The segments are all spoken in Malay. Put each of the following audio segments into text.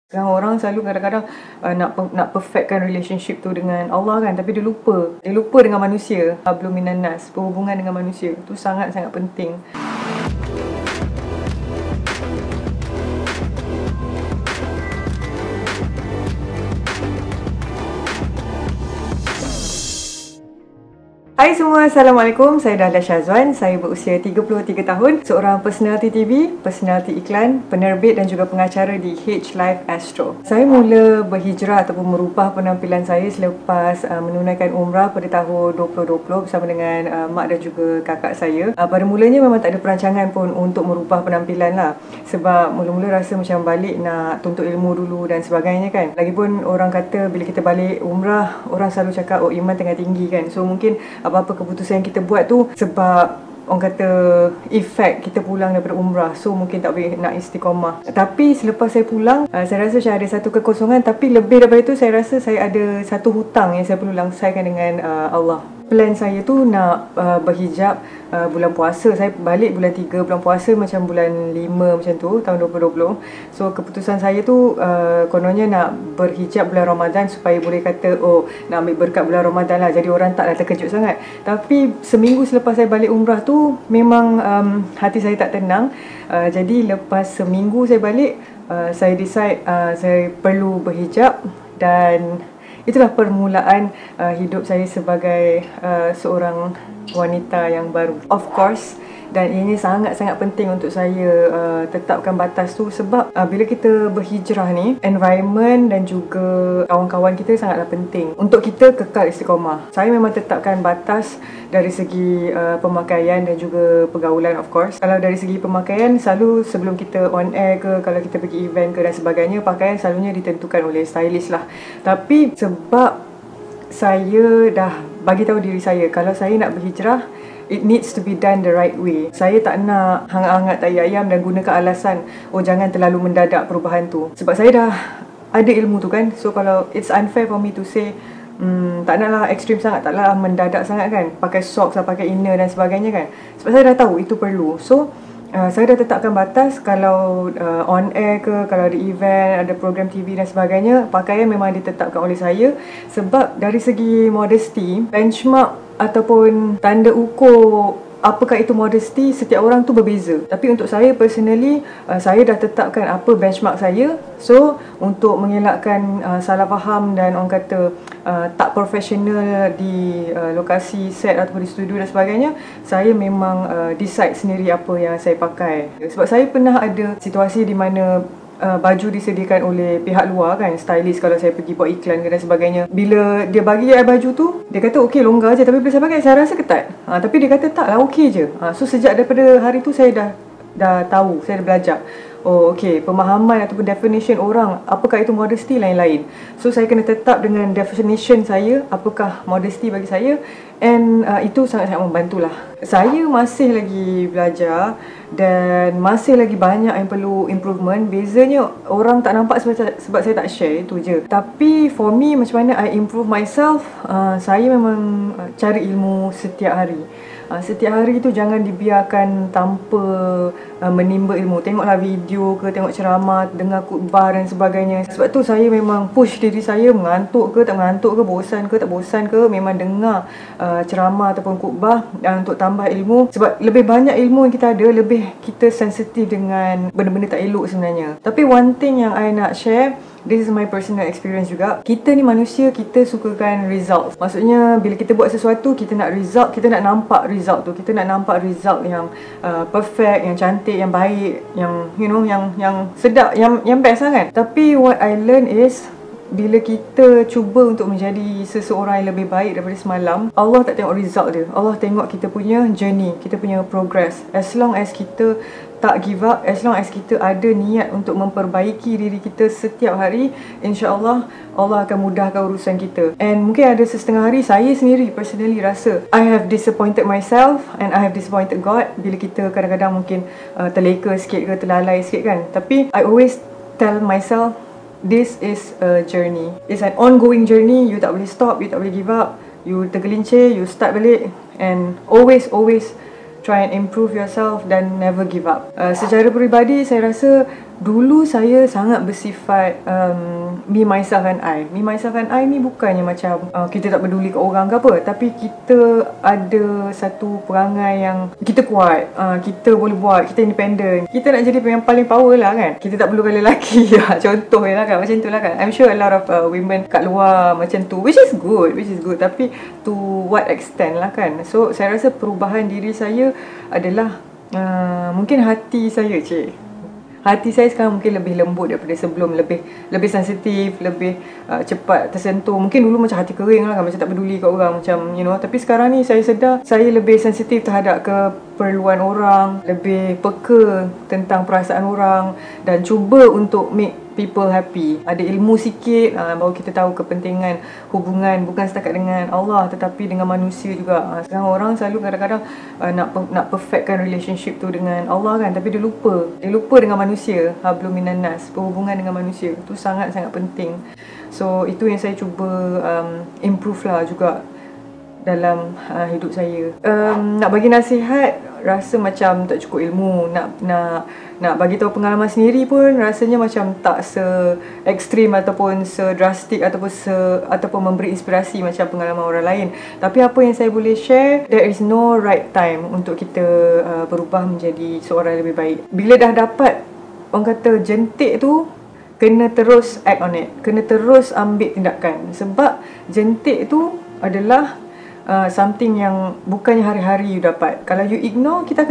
Sekarang orang selalu kadang-kadang nak perfectkan relationship tu dengan Allah kan, tapi dia lupa dengan manusia. Hablum minan nas, berhubungan dengan manusia tu sangat-sangat penting. Hai semua, Assalamualaikum. Saya Dahlia Syazwan. Saya berusia 33 tahun, seorang personality TV, personality iklan, penerbit dan juga pengacara di H Life Astro. Saya mula berhijrah ataupun merubah penampilan saya selepas menunaikan umrah pada tahun 2020 bersama dengan mak dan juga kakak saya. Pada mulanya memang tak ada perancangan pun untuk merubah penampilan lah, sebab mula-mula rasa macam balik nak tuntut ilmu dulu dan sebagainya kan. Lagipun orang kata bila kita balik umrah, orang selalu cakap oh iman tengah tinggi kan. So mungkin apa-apa keputusan yang kita buat tu sebab orang kata efek kita pulang daripada umrah, so mungkin tak boleh nak istiqamah. Tapi selepas saya pulang, saya rasa macam ada satu kekosongan. Tapi lebih daripada itu, saya rasa saya ada satu hutang yang saya perlu langsaikan dengan Allah. Plan saya tu nak berhijab bulan puasa. Saya balik bulan 3, bulan puasa macam bulan 5 macam tu, tahun 2020. So keputusan saya tu kononnya nak berhijab bulan Ramadan supaya boleh kata oh nak ambil berkat bulan Ramadan lah, jadi orang taklah terkejut sangat. Tapi seminggu selepas saya balik umrah tu memang hati saya tak tenang. Jadi lepas seminggu saya balik, saya decide saya perlu berhijab, dan itulah permulaan hidup saya sebagai seorang wanita yang baru. Of course, dan ini sangat-sangat penting untuk saya tetapkan batas tu, sebab bila kita berhijrah ni, environment dan juga kawan-kawan kita sangatlah penting untuk kita kekal istiqamah. Saya memang tetapkan batas dari segi pemakaian dan juga pergaulan, of course. Kalau dari segi pemakaian, selalu sebelum kita on air ke, kalau kita pergi event ke dan sebagainya, pakaian selalunya ditentukan oleh stylist lah. Tapi sebab saya dah bagi tahu diri saya, kalau saya nak berhijrah, it needs to be done the right way. Saya tak nak hangat-hangat tai ayam dan gunakan alasan oh jangan terlalu mendadak perubahan tu, sebab saya dah ada ilmu tu kan. So kalau it's unfair for me to say tak naklah ekstrim sangat, taklah mendadak sangat kan, pakai socks lah, pakai inner dan sebagainya kan, sebab saya dah tahu itu perlu. So saya dah tetapkan batas. Kalau on air ke, kalau ada event, ada program TV dan sebagainya, pakaian memang ditetapkan oleh saya. Sebab dari segi modesty, benchmark ataupun tanda ukur apakah itu modesty, setiap orang tu berbeza. Tapi untuk saya personally, saya dah tetapkan apa benchmark saya. So untuk mengelakkan salah faham dan orang kata tak profesional di lokasi set ataupun di studio dan sebagainya, saya memang decide sendiri apa yang saya pakai. Sebab saya pernah ada situasi di mana baju disediakan oleh pihak luar kan, stylist kalau saya pergi buat iklan dan sebagainya. Bila dia bagi baju tu, dia kata okey longgar je, tapi bila saya pakai saya rasa ketat. Tapi dia kata tak lah, okey je. So sejak daripada hari tu saya dah tahu, saya dah belajar. Oh okey, pemahaman ataupun definition orang apakah itu modesty lain-lain. So saya kena tetap dengan definition saya apakah modesty bagi saya, and itu sangat-sangat membantulah. Saya masih lagi belajar dan masih lagi banyak yang perlu improvement. Bezanya orang tak nampak sebab saya tak share, itu je. Tapi for me, macam mana I improve myself, saya memang cari ilmu setiap hari. Setiap hari tu jangan dibiarkan tanpa menimba ilmu. Tengoklah video ke, tengok ceramah, dengar khutbah dan sebagainya. Sebab tu saya memang push diri saya, mengantuk ke tak mengantuk ke, bosan ke tak bosan ke, memang dengar ceramah ataupun khutbah untuk tambah ilmu. Sebab lebih banyak ilmu yang kita ada, lebih kita sensitif dengan benda-benda tak elok sebenarnya. Tapi one thing yang I nak share, this is my personal experience juga. Kita ni manusia, kita sukakan result. Maksudnya bila kita buat sesuatu, kita nak result, kita nak nampak result tu. Kita nak nampak result yang perfect, yang cantik, yang baik, yang you know, yang sedap, yang best lah kan. Tapi what I learn is, bila kita cuba untuk menjadi seseorang yang lebih baik daripada semalam, Allah tak tengok result dia. Allah tengok kita punya journey, kita punya progress. As long as kita tak give up, as long as kita ada niat untuk memperbaiki diri kita setiap hari, insya-Allah Allah akan mudahkan urusan kita. And mungkin ada setengah hari saya sendiri personally rasa I have disappointed myself and I have disappointed God bila kita kadang-kadang mungkin terleka sikit ke, terlalai sikit kan. Tapi I always tell myself, this is a journey. It's an ongoing journey. You tak boleh stop, you tak boleh give up. You tergelincir, you start balik, and always try and improve yourself dan never give up. Secara peribadi, saya rasa Dulu saya sangat bersifat me, myself and I. Me, myself and I ni bukannya macam kita tak peduli ke orang ke apa, tapi kita ada satu perangai yang kita kuat, kita boleh buat, kita independent, kita nak jadi yang paling power lah kan. Kita tak perlukan lelaki lah. Contoh lah kan, macam tu lah kan. I'm sure a lot of women kat luar macam tu, which is good, tapi to what extent lah kan. So saya rasa perubahan diri saya adalah mungkin hati saya, hati saya sekarang mungkin lebih lembut daripada sebelum, lebih sensitif, lebih cepat tersentuh. Mungkin dulu macam hati kering lah kan, macam tak peduli kat orang, macam you know. Tapi sekarang ni saya sedar saya lebih sensitif terhadap keperluan orang, lebih peka tentang perasaan orang dan cuba untuk make people happy. Ada ilmu sikit baru kita tahu kepentingan hubungan bukan setakat dengan Allah tetapi dengan manusia juga. Sekarang orang selalu kadang-kadang nak perfectkan relationship tu dengan Allah kan, tapi dia lupa dengan manusia. Hablum minan nas, perhubungan dengan manusia tu sangat-sangat penting. So itu yang saya cuba improve lah juga dalam hidup saya. Nak bagi nasihat rasa macam tak cukup ilmu. Nak bagi tahu pengalaman sendiri pun rasanya macam tak se-ekstrim ataupun se-drastik ataupun memberi inspirasi macam pengalaman orang lain. Tapi apa yang saya boleh share, there is no right time untuk kita berubah menjadi seorang yang lebih baik. Bila dah dapat orang kata jentik tu, kena terus act on it, kena terus ambil tindakan. Sebab jentik tu adalah something yang bukannya hari-hari you dapat. Kalau you ignore, kita akan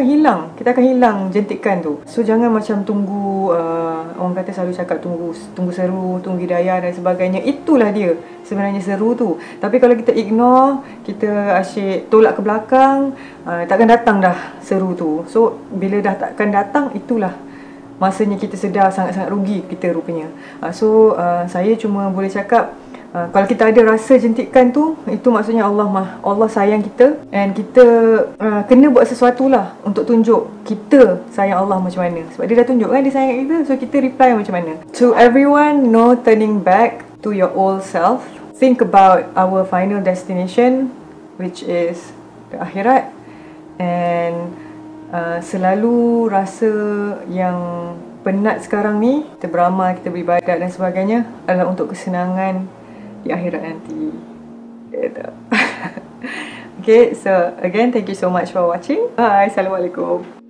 hilang jentikan tu. So jangan macam tunggu, orang kata selalu cakap tunggu seru, tunggu hidayah dan sebagainya. Itulah dia sebenarnya seru tu. Tapi kalau kita ignore, kita asyik tolak ke belakang, takkan datang dah seru tu. So bila dah takkan datang, itulah masanya kita sedar sangat-sangat rugi kita rupanya. So saya cuma boleh cakap, kalau kita ada rasa jentikan tu, itu maksudnya Allah sayang kita, and kita kena buat sesuatu lah untuk tunjuk kita sayang Allah macam mana. Sebab dia dah tunjuk kan dia sayang kita, so kita reply macam mana. To everyone, no turning back to your old self. Think about our final destination, which is the akhirat, and selalu rasa yang penat sekarang ni, kita beramal, kita beribadat dan sebagainya adalah untuk kesenangan di akhirat nanti. Okay, so again, thank you so much for watching. Bye. Assalamualaikum.